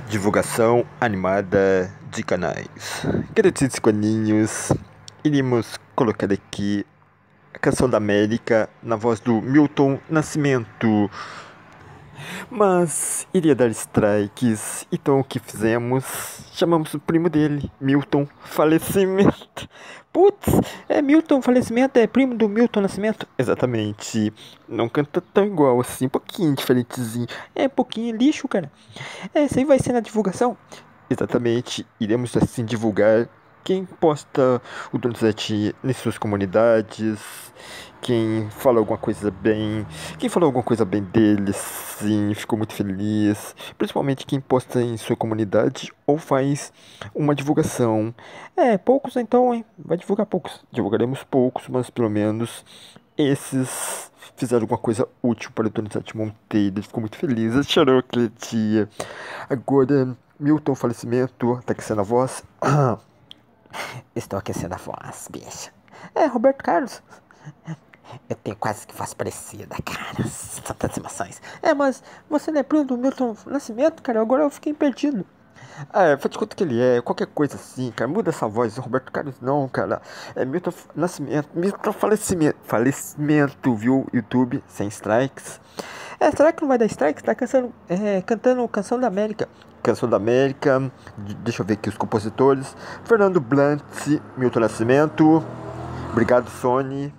Divulgação animada de canais. Queridos coninhos, iríamos colocar aqui a Canção da América na voz do Milton Nascimento. Mas iria dar strikes, então o que fizemos? Chamamos o primo dele, Milton Falecimento. Putz, é Milton Falecimento, é primo do Milton Nascimento? Exatamente, não canta tão igual assim, um pouquinho diferentezinho. É um pouquinho lixo, cara. Isso aí vai ser na divulgação? Exatamente, iremos assim divulgar quem posta o Donizete em suas comunidades, quem fala alguma coisa bem, quem falou alguma coisa bem dele, sim, ficou muito feliz, principalmente quem posta em sua comunidade ou faz uma divulgação. Poucos então, hein? Vai divulgar poucos. Divulgaremos poucos, mas pelo menos esses fizeram alguma coisa útil para o Donizete Monteiro. Ele ficou muito feliz, chorou aquele dia. Agora, Milton Falecimento, tá aquecendo a voz. Estou aquecendo a voz, bicho. Roberto Carlos. Eu tenho quase que voz parecida, cara. São tantas emoções. Mas você não é primo do Milton Nascimento, cara? Agora eu fiquei perdido. Faz de conta que ele é, qualquer coisa assim, cara. Muda essa voz, Roberto Carlos não, cara. É Milton Nascimento, Milton Falecimento. Falecimento, viu? YouTube, sem strikes. Será que não vai dar strikes? Tá cantando Canção da América. Canção da América, deixa eu ver aqui os compositores. Fernando Blunt, Milton Nascimento. Obrigado, Sony.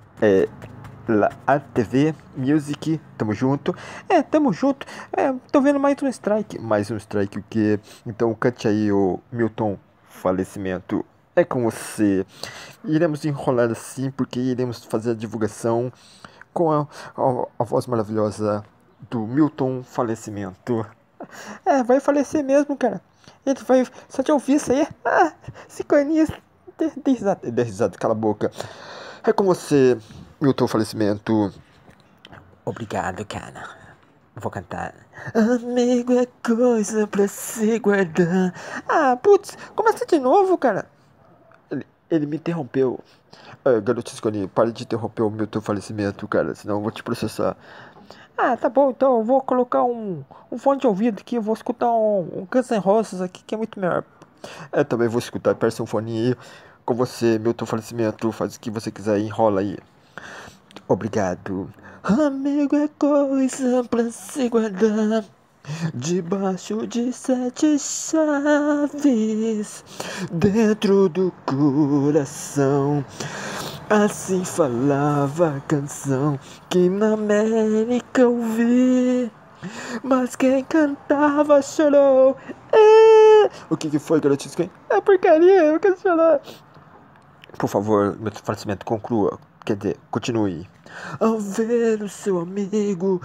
A TV Music, tamo junto. Tamo junto. Tô vendo mais um strike. Mais um strike, o que? Então cante aí o Milton Falecimento. É com você. Iremos enrolar assim, porque iremos fazer a divulgação com a voz maravilhosa do Milton Falecimento. Vai falecer mesmo, cara. Ele vai. Só te ouvir isso aí. Cicaninhas. Dê risada, cala a boca. É com você, Milton Falecimento. Obrigado, cara. Vou cantar. Amigo é coisa pra se guardar. Putz, começa de novo, cara. Ele me interrompeu. Garoto Sconi, pare de interromper o Milton Falecimento, cara, senão eu vou te processar. Tá bom, então eu vou colocar um fone de ouvido aqui, eu vou escutar um Guns N' Roses aqui, que é muito melhor. Também vou escutar, peça um fone aí. Com você, Milton Falecimento, faz o que você quiser, enrola aí. Obrigado. Amigo é coisa pra se guardar debaixo de 7 chaves dentro do coração. Assim falava a canção que na América eu vi, mas quem cantava chorou. O que foi, garotinho? É porcaria, eu quero chorar. Por favor, meu falecimento conclua. Quer dizer, continue. Ao ver o seu amigo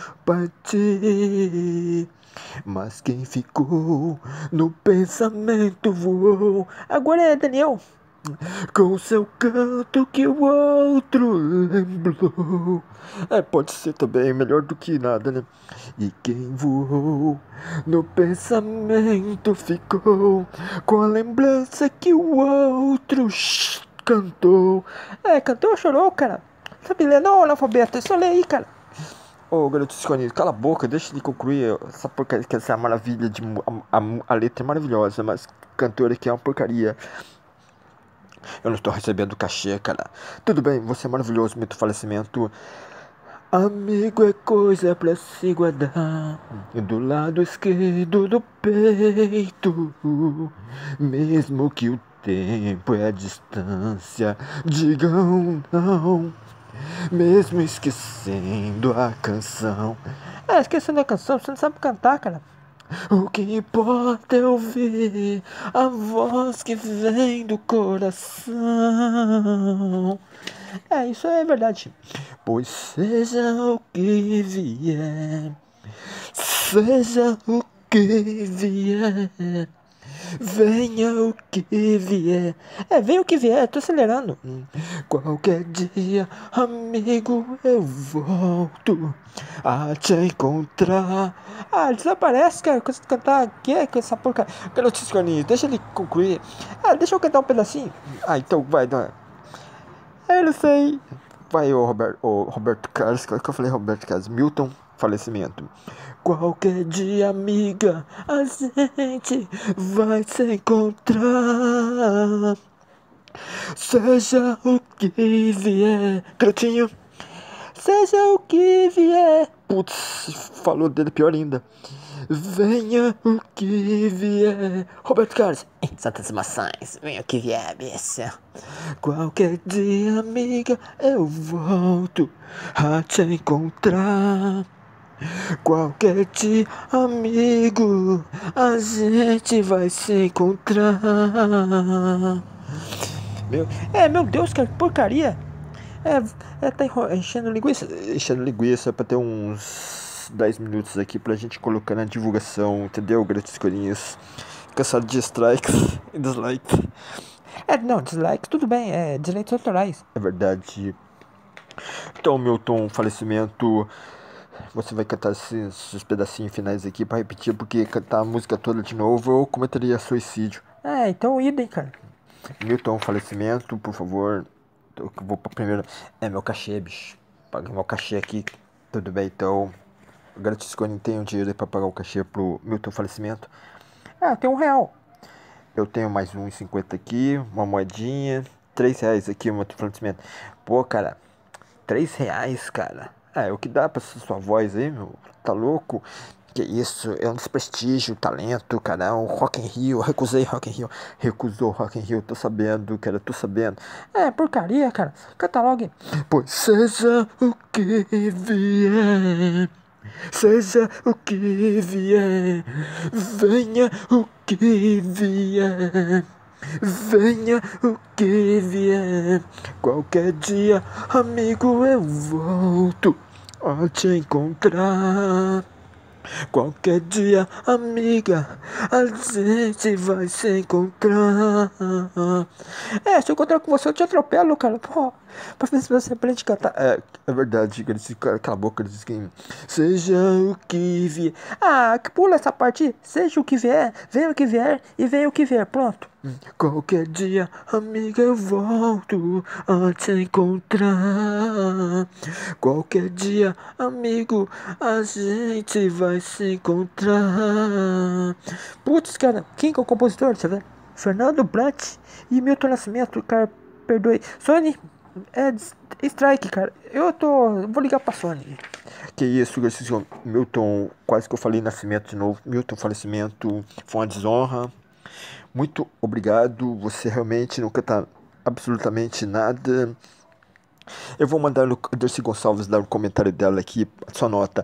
partir, mas quem ficou no pensamento voou. Agora é Daniel. Com seu canto que o outro lembrou. Pode ser também, melhor do que nada, né? E quem voou no pensamento ficou com a lembrança que o outro cantou. Cantou ou chorou, cara? Sabe ler não, analfabeto? É só ler aí, cara. Garoto escondido, cala a boca, deixa de concluir essa porcaria, que essa maravilha de... A letra é maravilhosa, mas cantor aqui é uma porcaria. Eu não estou recebendo cachê, cara. Tudo bem, você é maravilhoso, Milton Falecimento. Amigo é coisa pra se guardar do lado esquerdo do peito, mesmo que o tempo é a distância, digam não, mesmo esquecendo a canção. Esquecendo a canção, você não sabe cantar, cara. O que importa é ouvir a voz que vem do coração. Isso é verdade. Pois seja o que vier, seja o que vier, venha o que vier. Venha o que vier, tô acelerando. Qualquer dia, amigo, eu volto a te encontrar. Desaparece, cara, quando você cantar aqui, com essa porca. Garoto Esconinho, deixa ele concluir. Deixa eu cantar um pedacinho. Então vai, não. Eu não sei. Vai, Roberto Carlos, que eu falei Roberto Carlos, Milton falecimento. Qualquer dia, amiga, a gente vai se encontrar. Seja o que vier. Cretinho. Seja o que vier. Putz, falou dele pior ainda. Venha o que vier. Roberto Carlos. Santas emoções, venha o que vier, bicha. Qualquer dia, amiga, eu volto a te encontrar. Qualquer dia, amigo, a gente vai se encontrar. Meu Deus, cara, que porcaria. Tá enchendo linguiça. Enchendo linguiça pra ter uns 10 minutos aqui pra gente colocar na divulgação, entendeu, grandes corinhas? Cansado de strikes e dislikes. Não, dislikes, tudo bem, direitos autorais. É verdade. Então, Milton, falecimento. Você vai cantar esses pedacinhos finais aqui pra repetir, porque cantar a música toda de novo eu cometeria suicídio. Então idem, cara. Milton, falecimento, por favor. Eu vou pra primeira. Meu cachê, bicho. Paguei meu cachê aqui. Tudo bem, então. Grátis Cone tem o dinheiro pra pagar o cachê pro Milton falecimento. Eu tenho R$1. Eu tenho mais uns 50 aqui, uma moedinha. R$3 aqui, o Milton falecimento. Pô, cara, R$3, cara. É o que dá pra sua voz aí, meu. Tá louco? Que isso, é um desprestígio, talento, cara, um Rock in Rio, recusei Rock in Rio, recusou Rock in Rio, tô sabendo, cara, tô sabendo. Porcaria, cara, canta logo. Pois seja o que vier, seja o que vier, venha o que vier. Venha o que vier, qualquer dia, amigo, eu volto a te encontrar. Qualquer dia, amiga, a gente vai se encontrar. Se eu encontrar com você, eu te atropelo, cara. Pô, pra ver se você aprende a cantar. É verdade, cara, cala a boca, diz que seja o que vier. Que pula essa parte aí. Seja o que vier, venha o que vier e venha o que vier. Pronto. Qualquer dia, amiga, eu volto a te encontrar. Qualquer dia, amigo, a gente vai se encontrar. Putz, cara, quem que é o compositor? Deixa eu ver. Fernando Brant e Milton Nascimento, cara, perdoe. Sony, strike, cara. Vou ligar pra Sony. Que isso, Milton, quase que eu falei Nascimento de novo. Milton falecimento, foi uma desonra. Muito obrigado, você realmente não canta absolutamente nada. Eu vou mandar no Dercy Gonçalves dar o comentário dela aqui, sua nota.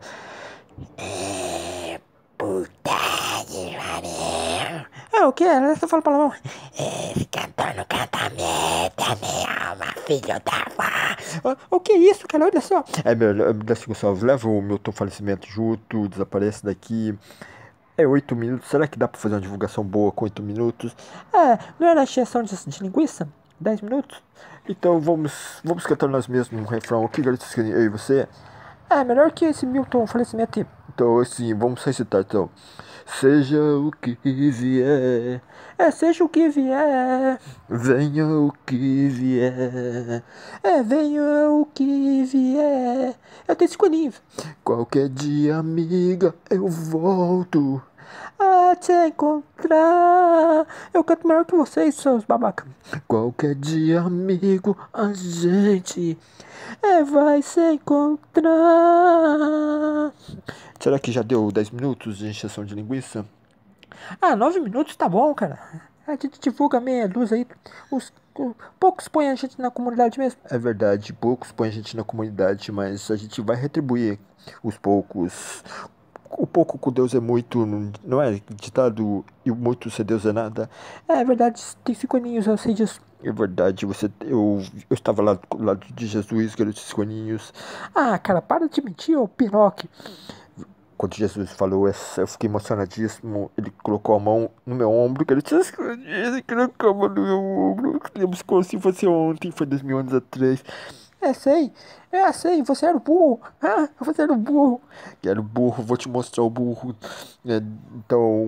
Puta que pariu. O que? Ela só fala palavrão. Esse cantor não canta merda, minha alma, filho da vó. O que é isso, cara? Olha só. Dercy Gonçalves, leva o Milton falecimento junto, desaparece daqui. 8 minutos, será que dá pra fazer uma divulgação boa com 8 minutos? Não era a encheção de linguiça? 10 minutos? Então vamos cantar nós mesmos um refrão. O que garotos querem? Eu e você? Melhor que esse Milton falecimento aí. Então assim, vamos recitar então. Seja o que vier. Seja o que vier. Venha o que vier. Venha o que vier. Eu tenho 5 aninhos. Qualquer dia, amiga, eu volto a te encontrar. Eu canto melhor que vocês, seus babaca. Qualquer dia, amigo, a gente vai se encontrar. Será que já deu 10 minutos de encheção de linguiça? 9 minutos tá bom, cara. A gente divulga meia luz aí. Poucos põem a gente na comunidade mesmo. É verdade, poucos põem a gente na comunidade, mas a gente vai retribuir os poucos. O pouco com Deus é muito, não é ditado, e o muito sem Deus é nada. É verdade, tem 5 aninhos, eu sei disso. É verdade, eu estava lá do lado de Jesus, garotos 5 aninhos. Cara, para de mentir, ô piroque. Quando Jesus falou essa, eu fiquei emocionadíssimo. Ele colocou a mão no meu ombro, garotos 5 aninhos, ele colocou a mão no meu ombro. Lembro como se fosse ontem, foi 2000 anos atrás. Sei, você era o burro. Você era o burro. Era o burro, vou te mostrar o burro. Então,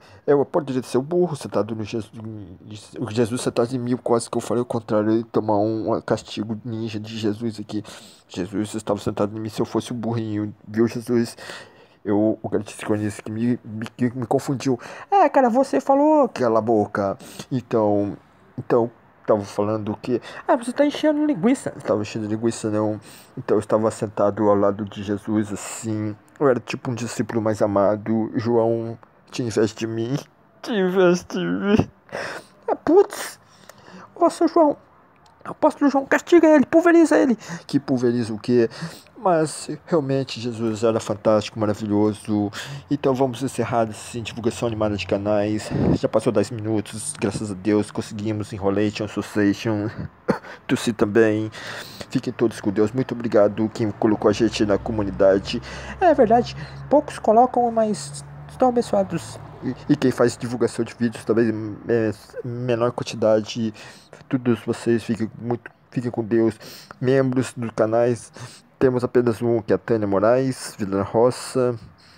Eu poderia ser o burro sentado no Jesus. O Jesus sentado em mim, quase que eu falei o contrário. E tomar um castigo ninja de Jesus aqui. Jesus estava sentado em mim se eu fosse o burrinho, viu, Jesus? O Gratidão Cronista que me confundiu. É, cara, você falou. Cala a boca. Então, tava falando que. Ah, você tá enchendo linguiça. Estava enchendo linguiça, não. Então, eu estava sentado ao lado de Jesus, assim. Eu era tipo um discípulo mais amado. João tinha inveja de mim. Tinha inveja de mim. Ah, putz. Ô, seu João. Apóstolo João, castiga ele, pulveriza ele. Que pulveriza o quê? Mas realmente Jesus era fantástico, maravilhoso. Então vamos encerrar assim, divulgação animada de canais. Já passou 10 minutos, graças a Deus conseguimos Enrolation, Association. Tossi também. Fiquem todos com Deus. Muito obrigado quem colocou a gente na comunidade. É verdade, poucos colocam, mas estão abençoados. E quem faz divulgação de vídeos também, menor quantidade. Todos vocês fiquem com Deus. Membros dos canais, temos apenas um, que é a Tânia Moraes, Vila Roça.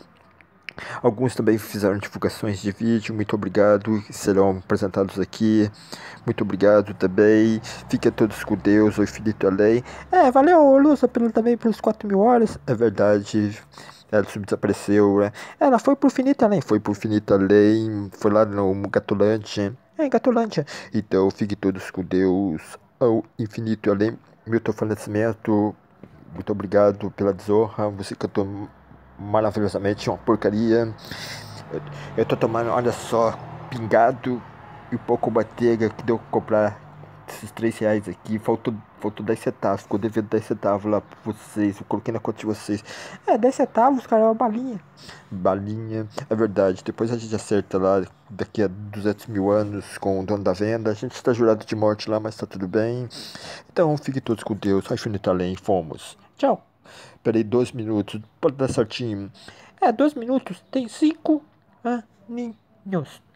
Alguns também fizeram divulgações de vídeo, muito obrigado, serão apresentados aqui. Muito obrigado também. Fiquem todos com Deus, o infinito além. É, valeu, Lúcia, também pelos 4.000 horas. É verdade. Ela desapareceu, né? Ela foi pro infinito além. Foi pro infinito além. Foi lá no Gatolândia. É, Gatolândia. Então, fiquem todos com Deus. Ao infinito além. Milton Falecimento. Muito obrigado pela desonra. Você cantou maravilhosamente. Uma porcaria. Eu tô tomando, olha só, pingado e um pouco manteiga que deu pra comprar esses R$3 aqui. Faltou 10 centavos. Ficou devendo 10 centavos lá pra vocês. Eu coloquei na conta de vocês. É, 10 centavos, cara, é uma balinha. Balinha, é verdade. Depois a gente acerta lá daqui a 200.000 anos com o dono da venda. A gente está jurado de morte lá, mas tá tudo bem. Então fiquem todos com Deus. Infinito além, fomos. Tchau. Peraí, 2 minutos. Pode dar certinho. É, 2 minutos. Tem 5 aninhos.